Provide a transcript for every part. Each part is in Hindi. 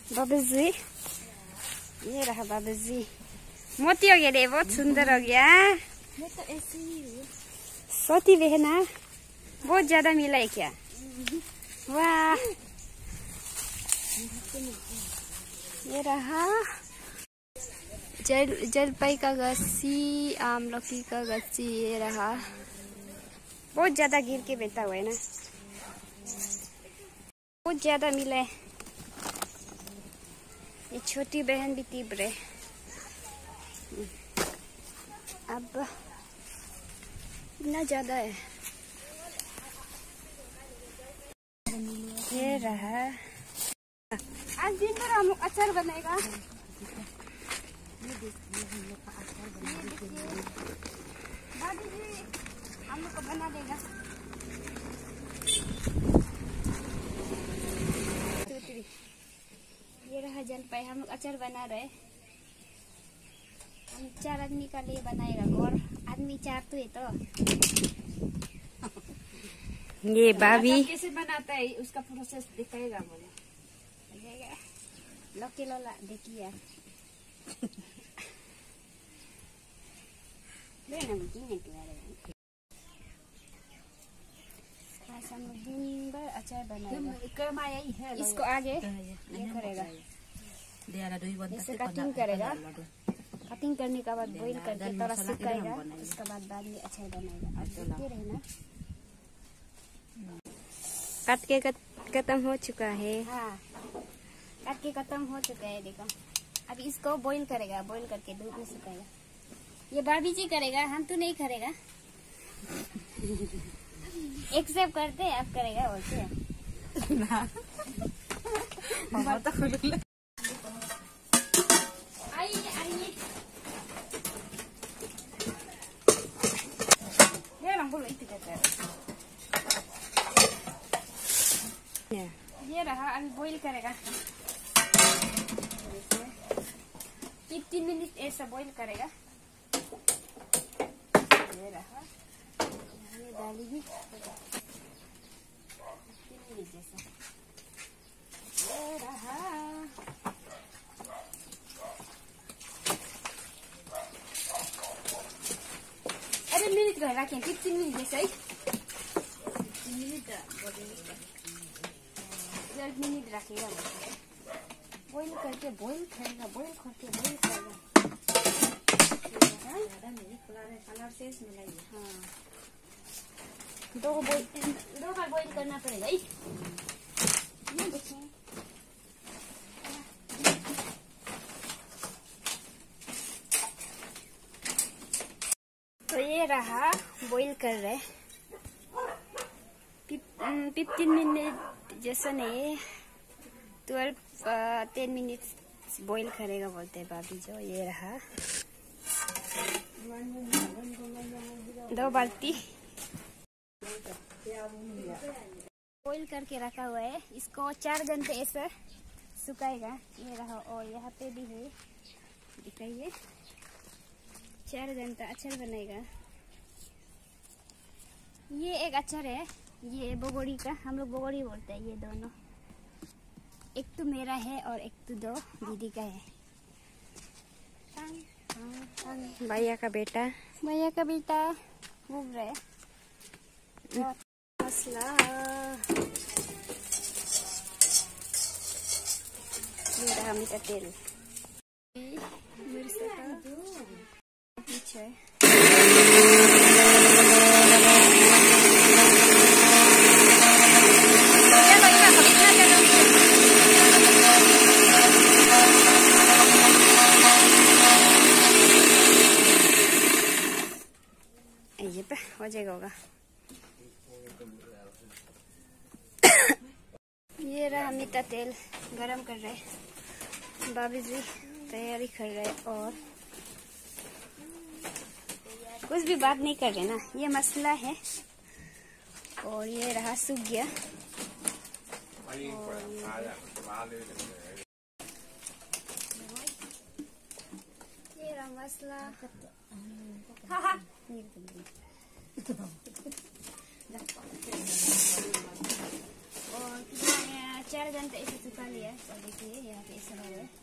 बाबू जी, ये रहा बाबू जी। मोती हो गया रे, बहुत सुंदर हो गया। मैं तो ऐसे ही हूँ। सोती बहना बहुत ज्यादा मिला है क्या? वाह, ये रहा जलपाई का गस्सी, आमलकी का गस्सी। ये रहा, बहुत ज्यादा गिर के बैठा हुआ है ना, बहुत ज्यादा मिला है। ये छोटी बहन भी तीव्र है। अब इतना ज्यादा है। ये रहा, आज दिन भर हम अचार बनेगा। दादी जी हम लोग को बना देगा। ये रहा जलपाई, हम लोग अचार बना रहे। हम 4 आदमी का लिए बनाएगा, और आदमी 4 तो है। तो ये भाभी कैसे बनाता है उसका प्रोसेस दिखाएगा मुझे। लोके लोला देखिए हम दिन भर अचार बनाएगा। इसको आगे ये करेगा, जैसे कटिंग करेगा। कटिंग करने के बाद बॉईल करके थोड़ा सुखाएगा, उसके बाद में अचार बनाएगा। देखते रहना। काट के खत्म हो चुका है। हाँ, काट के खत्म हो चुका है। देखो अब इसको बॉईल करेगा, बॉईल करके धूप में सुखाएगा। ये भाभी जी करेगा, हम तो नहीं करेगा। एक्सेप्ट करते हैं, आप करेगा बोलते हैं। आइए आइए, ये रहा, अभी बॉईल करेगा। 15 मिनट ऐसा बॉईल करेगा। ये रहा, ये डालेगी 15 मिनट जैसा। ये रहा, अरे मिनट गए रखें, 15 मिनट जैसा ही। 15 मिनट 12 मिनट रखेगा। बॉईल करके बॉईल करेगा, बॉईल करके बॉईल करेगा। कलर से मिलाइए। हाँ, 2 बार बॉईल करना पड़ेगा। ये देखिए, तो ये रहा बॉईल कर रहे। 15 मिनट जैसा नहीं, 10 मिनट बॉईल करेगा बोलते हैं भाभी जो। ये रहा 2 बाल्टी बॉईल करके रखा हुआ है। इसको 4 घंटे ऐसे सुखाएगा। ये रहा, और यहाँ पे भी है, दिखाइए। 4 घंटा अचार बनेगा। ये एक अचार है, ये बगोड़ी का, हम लोग बगोड़ी बोलते हैं। ये दोनों, एक तो मेरा है और एक तो दीदी का है। भैया का बेटा घूम रहे। मसला मेरा मीठा तेल मिर्चा का पीछे। ये पे हो जाएगा होगा। ये रहा मीठा तेल गरम कर रहे। भाभी जी तैयारी कर रहे और कुछ भी बात नहीं कर रहे ना। ये मसला है और ये रहा सूख गया। ये रहा मसला। हाँ हाँ और 4 घंटा इसे सुखा लिया। और देखिए यहाँ पे ऐसा हो है,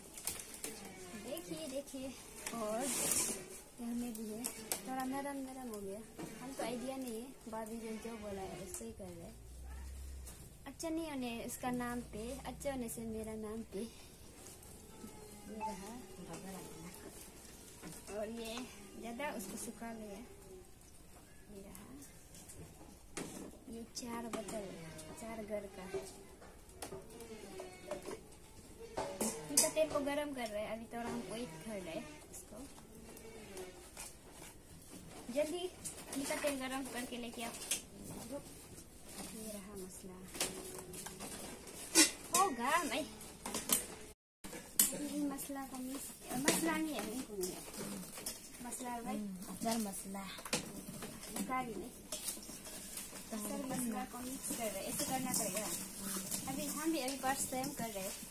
देखिए और यहाँ में भी है, थोड़ा नरम हो गया। हम तो आइडिया नहीं है, भाभी जो बोला है ऐसे ही कर रहे। अच्छा नहीं होने इसका नाम पे, अच्छा होने से मेरा नाम पे ये रहा। और ये ज्यादा उसको सुखा लिया, ये रहा। ये 4 बोतल 4 घर का। इनका तेल को गरम कर रहे हैं अभी, थोड़ा हम वेट कर रहे हैं इसको। जल्दी इनका तेल गरम करके लेके आप। ये रहा मसला होगा भाई। मसला को मसला नहीं है, मसला भाई अचार मसला निकाली नहीं। अचार मसला को मिक्स कर रहे, ऐसे करना पड़ेगा। अभी हम भी अभी फर्स्ट टाइम कर रहे हैं।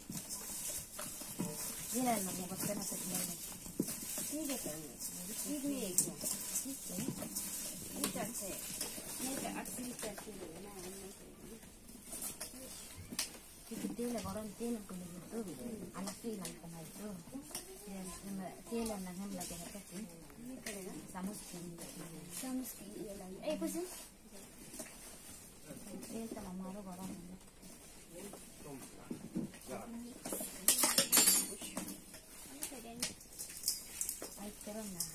ये ना मैं बस करना सकती हूँ। ठीक है ठीक है ठीक है नहीं करते नहीं तो असली करते हैं ना। तेल गरम तेल को itu anak hilang kena itu तेल हम लगे हैं कैसे ये करेगा सामुस्की ये लगे कुछ तेल तो हमारा गरम है। आई गरम ना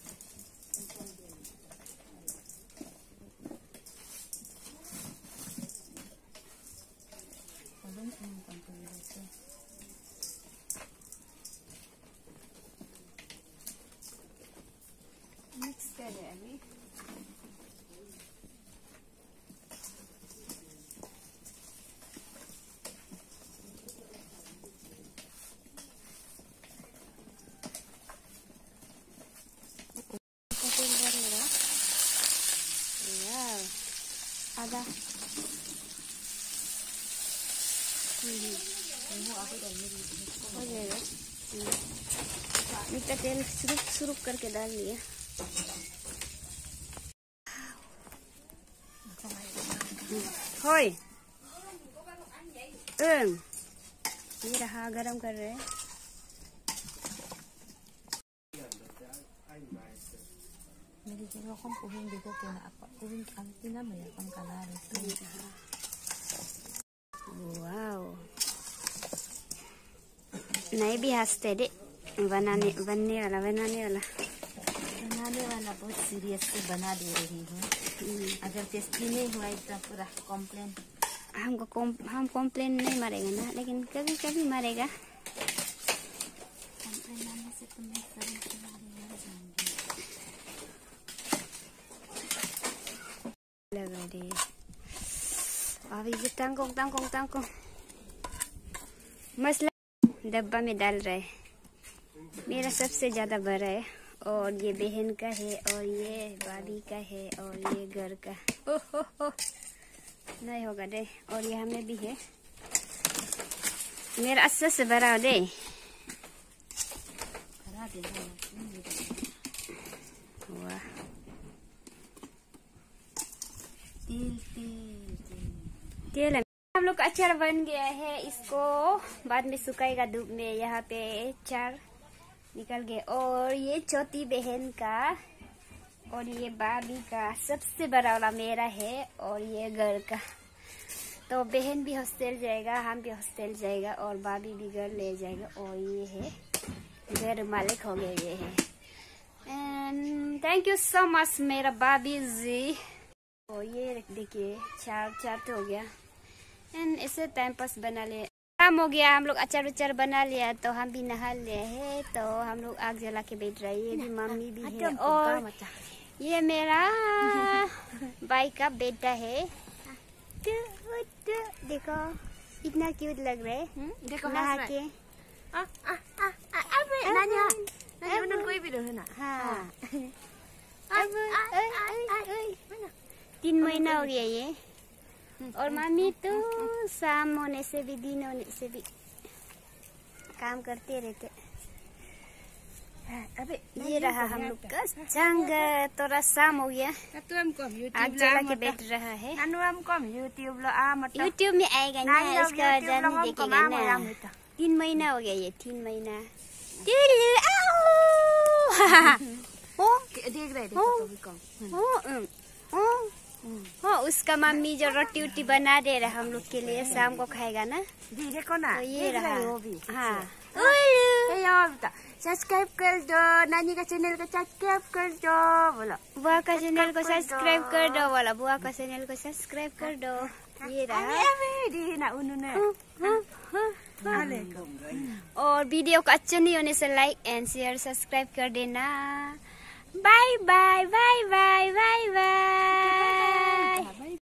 मिक्स कर रहे अभी। तेल डालेगा यार आधा हो जाएगा। मीठा तेल सुरुक करके डाल लिया। होय ये रहा गरम कर रहे हैं। Jadi kalau kamu kuning gitu kena apa kuning kantina ya kan kanar itu. Wow नहीं भी हंसते दे बनने वाला बहुत सीरियस से बना दे रही हूँ। अगर टेस्टी नहीं हुआ तो पूरा कॉम्प्लेन। हम कॉम्प्लेन नहीं मारेगा ना, लेकिन कभी कभी मारेगा। कॉम्प्लेन मारने से तुम्हें सभी लगा दे अभी ये टांगों मसला डब्बा में डाल रहे। मेरा सबसे ज्यादा बड़ा है और ये बहन का है और ये भाभी का है और ये घर का। ओह नहीं होगा दे। और ये हमें भी है। मेरा अस्सा से बड़ा दे। वाह तेल है। हम लोग का अचार बन गया है। इसको बाद में सुखाएगा धूप में। यहाँ पे 4 निकल गए और ये छोटी बहन का और ये भाभी का सबसे बड़ा वाला मेरा है और ये घर का। तो बहन भी हॉस्टल जाएगा, हम भी हॉस्टल जाएगा और भाभी भी घर ले जाएगा। और ये है घर मालिक हो गए ये है। And thank you so much मेरा भाभी जी। और ये देखिए 4 तो हो गया। एंड ऐसे टाइम पास बना ले काम हो गया। हम लोग अचार उचार बना लिया तो हम भी नहा लिए है। तो हम लोग आग जला के बैठ रहे हैं। ये भी मम्मी भी है और ये मेरा भाई का बेटा है। देखो इतना क्यूट लग रहा है नहा के। कोई भी रहे ना। हाँ 3 महीना हो गया ये। और मम्मी तो शाम होने से भी दिन होने से भी काम करते रहते। ये रहा हम लोग का जंगल। थोड़ा शाम हो गया, आग जला के बैठ रहा है। यूट्यूब में आएगा ना, इसका आदमी देखेगा ना। 3 महीना हो गया, ये 3 महीना। हो उसका मम्मी जो रोटी वोटी बना दे रहा हम लोग के लिए, शाम को खाएगा ना। तो ये रहा। हाँ, सब्सक्राइब कर दो, नानी का चैनल को सब्सक्राइब कर दो बोलो। बुआ का चैनल को सब्सक्राइब कर दो बोला, बुआ का चैनल को सब्सक्राइब कर दो। ये रहा। और वीडियो को अच्छा नहीं होने से लाइक एंड शेयर सब्सक्राइब कर देना। Bye bye bye bye bye bye.